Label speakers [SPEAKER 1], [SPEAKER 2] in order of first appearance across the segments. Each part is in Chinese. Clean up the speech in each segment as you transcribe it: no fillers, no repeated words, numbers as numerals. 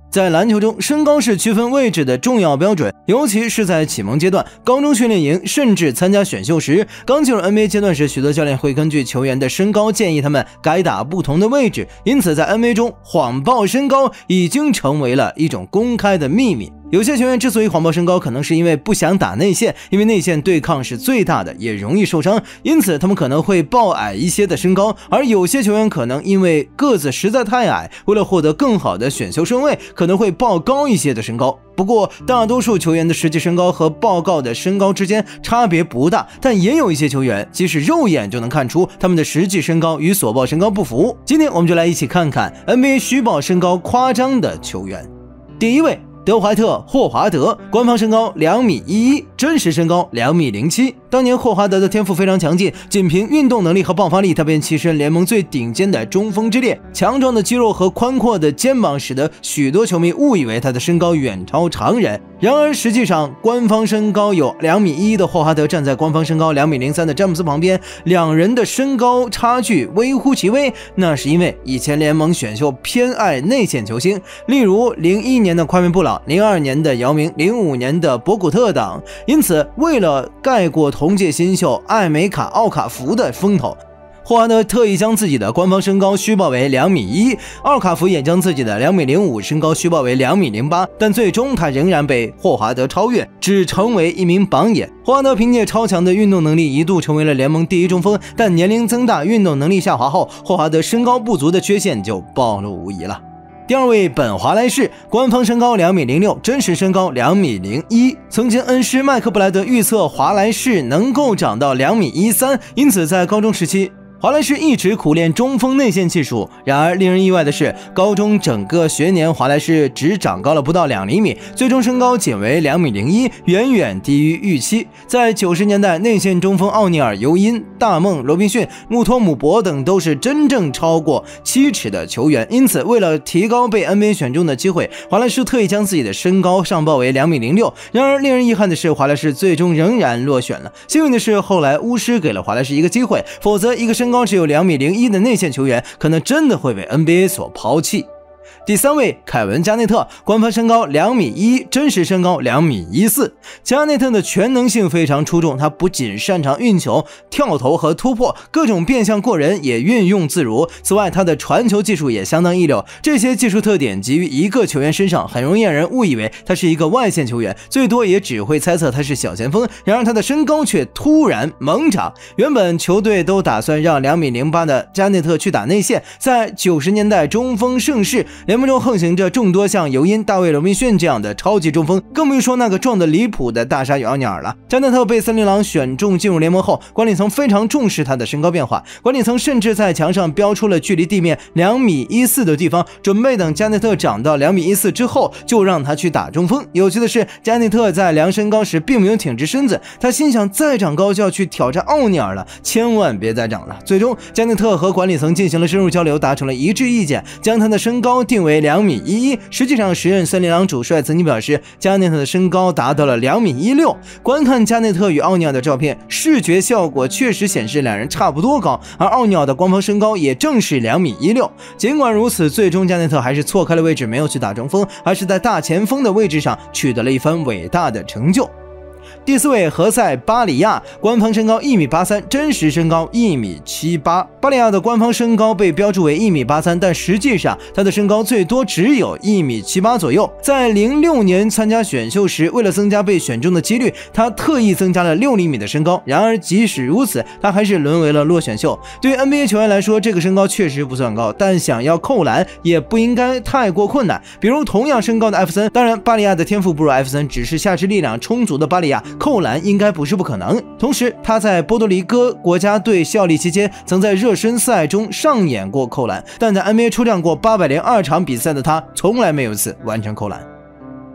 [SPEAKER 1] 在篮球中，身高是区分位置的重要标准，尤其是在启蒙阶段、高中训练营，甚至参加选秀时。刚进入 NBA 阶段时，许多教练会根据球员的身高建议他们改打不同的位置，因此在 NBA 中谎报身高已经成为了一种公开的秘密。有些球员之所以谎报身高，可能是因为不想打内线，因为内线对抗是最大的，也容易受伤，因此他们可能会报矮一些的身高。而有些球员可能因为个子实在太矮，为了获得更好的选秀顺位，可能会报高一些的身高。不过大多数球员的实际身高和报告的身高之间差别不大，但也有一些球员即使肉眼就能看出他们的实际身高与所报身高不符。今天我们就来一起看看 NBA 虚报身高夸张的球员。第一位，德怀特·霍华德，官方身高2.11米，真实身高2.07米。当年霍华德的天赋非常强劲，仅凭运动能力和爆发力，他便跻身联盟最顶尖的中锋之列。强壮的肌肉和宽阔的肩膀使得许多球迷误以为他的身高远超常人。然而实际上，官方身高有2.11米的霍华德站在官方身高2.03米的詹姆斯旁边，两人的身高差距微乎其微。那是因为以前联盟选秀偏爱内线球星，例如01年的快门布朗、02年的姚明、05年的博古特等。因此，为了盖过同届新秀艾梅卡·奥卡福的风头，霍华德特意将自己的官方身高虚报为2.1米，奥卡福也将自己的2.05米身高虚报为2.08米，但最终他仍然被霍华德超越，只成为一名榜眼。霍华德凭借超强的运动能力一度成为了联盟第一中锋，但年龄增大、运动能力下滑后，霍华德身高不足的缺陷就暴露无遗了。第二位，本华莱士，官方身高2.06米，真实身高2.01米。曾经恩师麦克布莱德预测华莱士能够长到2.13米，因此在高中时期，华莱士一直苦练中锋内线技术。然而令人意外的是，高中整个学年华莱士只长高了不到2厘米，最终身高仅为2.01米，远远低于预期。在90年代，内线中锋奥尼尔、尤因、大梦、罗宾逊、穆托姆博等都是真正超过7尺的球员，因此为了提高被 NBA 选中的机会，华莱士特意将自己的身高上报为2.06米。然而令人遗憾的是，华莱士最终仍然落选了。幸运的是，后来巫师给了华莱士一个机会，否则一个身高只有2.01米的内线球员可能真的会被 NBA 所抛弃。第三位，凯文·加内特，官方身高2.1米，真实身高2.14米。加内特的全能性非常出众，他不仅擅长运球、跳投和突破，各种变向过人也运用自如。此外，他的传球技术也相当一流。这些技术特点集于一个球员身上，很容易让人误以为他是一个外线球员，最多也只会猜测他是小前锋。然而他的身高却突然猛涨。原本球队都打算让2.08米的加内特去打内线。在90年代中锋盛世，联盟中横行着众多像尤因、大卫·罗宾逊这样的超级中锋，更别说那个壮得离谱的大鲨鱼奥尼尔了。加内特被森林狼选中进入联盟后，管理层非常重视他的身高变化，管理层甚至在墙上标出了距离地面2.14米的地方，准备等加内特长到2.14米之后就让他去打中锋。有趣的是，加内特在量身高时并没有挺直身子，他心想再长高就要去挑战奥尼尔了，千万别再长了。最终加内特和管理层进行了深入交流，达成了一致意见，将他的身高定为2.11米。实际上，时任森林狼主帅曾经表示，加内特的身高达到了2.16米。观看加内特与奥尼尔的照片，视觉效果确实显示两人差不多高，而奥尼尔的官方身高也正是2.16米。尽管如此，最终加内特还是错开了位置，没有去打中锋，而是在大前锋的位置上取得了一番伟大的成就。第四位，何塞·巴里亚，官方身高1.83米，真实身高1.78米。巴里亚的官方身高被标注为1.83米，但实际上他的身高最多只有1.78米左右。在06年参加选秀时，为了增加被选中的几率，他特意增加了6厘米的身高。然而即使如此，他还是沦为了落选秀。对于 NBA 球员来说，这个身高确实不算高，但想要扣篮也不应该太过困难。比如同样身高的艾弗森，当然巴里亚的天赋不如艾弗森，只是下肢力量充足的巴里亚扣篮应该不是不可能。同时，他在波多黎各国家队效力期间，曾在热身赛中上演过扣篮，但在 NBA 出战过802场比赛的他，从来没有一次完成扣篮。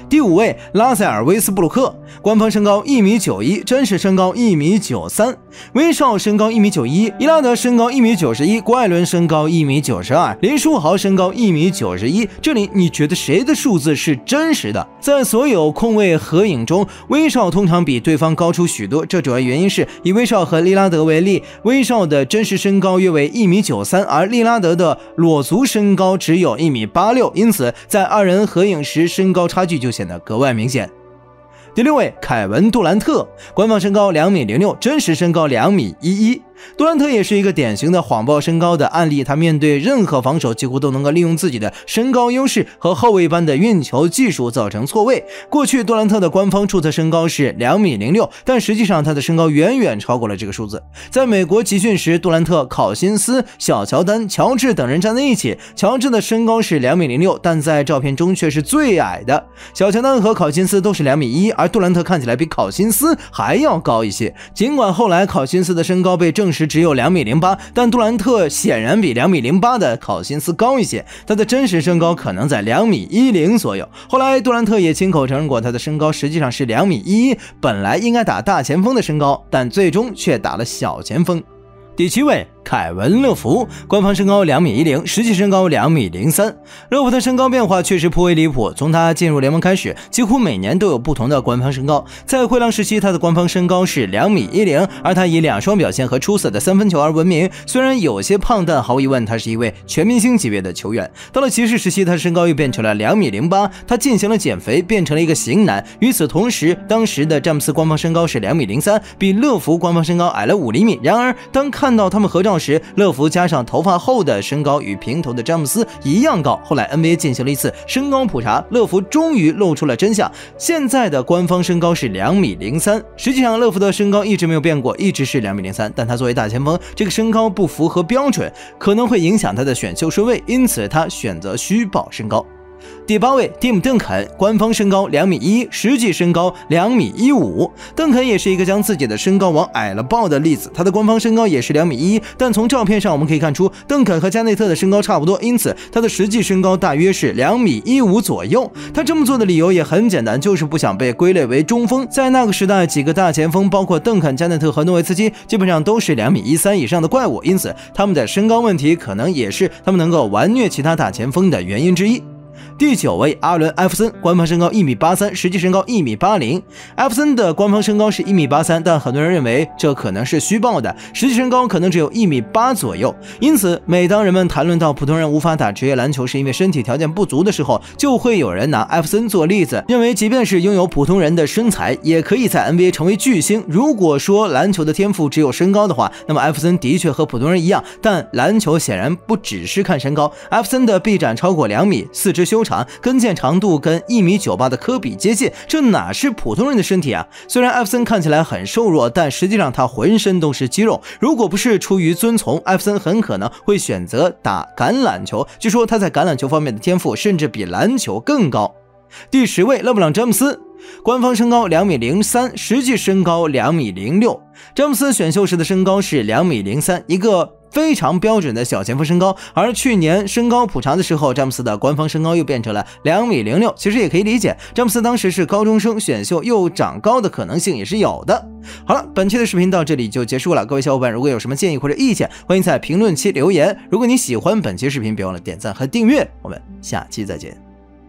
[SPEAKER 1] 第5位，拉塞尔·威斯布鲁克，官方身高1.91米，真实身高1.93米。威少身高1.91米，伊拉德身高1.91米，郭艾伦身高1.92米，林书豪身高1.91米。这里你觉得谁的数字是真实的？在所有控卫合影中，威少通常比对方高出许多，这主要原因是以威少和利拉德为例，威少的真实身高约为1.93米，而利拉德的裸足身高只有1.86米，因此在2人合影时身高差距就显得格外明显。第6位，凯文·杜兰特，官方身高2.06米，真实身高2.11米。杜兰特也是一个典型的谎报身高的案例，他面对任何防守几乎都能够利用自己的身高优势和后卫般的运球技术造成错位。过去杜兰特的官方注册身高是2.06米，但实际上他的身高远远超过了这个数字。在美国集训时，杜兰特、考辛斯、小乔丹、乔治等人站在一起，乔治的身高是2.06米，但在照片中却是最矮的。小乔丹和考辛斯都是2.1米，而杜兰特看起来比考辛斯还要高一些。尽管后来考辛斯的身高被证实只有2.08米，但杜兰特显然比2.08米的考辛斯高一些，他的真实身高可能在2.10米左右。后来杜兰特也亲口承认过，他的身高实际上是2.11米，本来应该打大前锋的身高，但最终却打了小前锋。第7位，凯文·乐福，官方身高2.10米，实际身高2.03米。乐福的身高变化确实颇为离谱，从他进入联盟开始，几乎每年都有不同的官方身高。在灰狼时期，他的官方身高是2.10米，而他以2双表现和出色的三分球而闻名。虽然有些胖，但毫无疑问，他是一位全明星级别的球员。到了骑士时期，他身高又变成了2.08米，他进行了减肥，变成了一个型男。与此同时，当时的詹姆斯官方身高是2.03米，比乐福官方身高矮了5厘米。然而，当看到他们合照时，乐福加上头发后的身高与平头的詹姆斯一样高。后来 NBA 进行了一次身高普查，乐福终于露出了真相，现在的官方身高是2.03米。实际上乐福的身高一直没有变过，一直是2.03米，但他作为大前锋，这个身高不符合标准，可能会影响他的选秀顺位，因此他选择虚报身高。第8位，蒂姆·邓肯，官方身高2.1米，实际身高2.15米。邓肯也是一个将自己的身高往矮了报的例子，他的官方身高也是2.1米，但从照片上我们可以看出，邓肯和加内特的身高差不多，因此他的实际身高大约是2.15米左右。他这么做的理由也很简单，就是不想被归类为中锋。在那个时代，几个大前锋，包括邓肯、加内特和诺维茨基，基本上都是2.13米以上的怪物，因此他们的身高问题可能也是他们能够完虐其他大前锋的原因之一。第9位，阿伦·艾弗森，官方身高1.83米，实际身高1.80米。艾弗森的官方身高是1.83米，但很多人认为这可能是虚报的，实际身高可能只有1.8米左右。因此，每当人们谈论到普通人无法打职业篮球是因为身体条件不足的时候，就会有人拿艾弗森做例子，认为即便是拥有普通人的身材，也可以在 NBA 成为巨星。如果说篮球的天赋只有身高的话，那么艾弗森的确和普通人一样，但篮球显然不只是看身高。艾弗森的臂展超过2米，四肢修长，跟腱长度跟1.98米的科比接近，这哪是普通人的身体啊？虽然艾弗森看起来很瘦弱，但实际上他浑身都是肌肉。如果不是出于遵从，艾弗森很可能会选择打橄榄球。据说他在橄榄球方面的天赋甚至比篮球更高。第10位，勒布朗·詹姆斯，官方身高2.03米，实际身高2.06米。詹姆斯选秀时的身高是2.03米，一个非常标准的小前锋身高，而去年身高普查的时候，詹姆斯的官方身高又变成了2.06米。其实也可以理解，詹姆斯当时是高中生，选秀又长高的可能性也是有的。好了，本期的视频到这里就结束了。各位小伙伴，如果有什么建议或者意见，欢迎在评论区留言。如果你喜欢本期视频，别忘了点赞和订阅。我们下期再见。